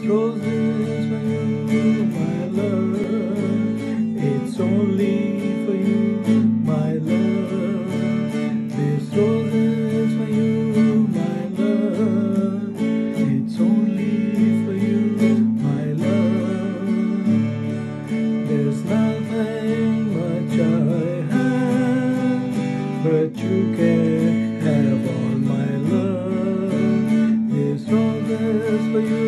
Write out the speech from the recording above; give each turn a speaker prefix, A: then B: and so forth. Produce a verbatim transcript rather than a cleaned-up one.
A: roses for you, my love. It's only for you, my love. This roses for you, my love. It's only for you, my love. There's nothing much I have, but you can have all my love. This roses for you.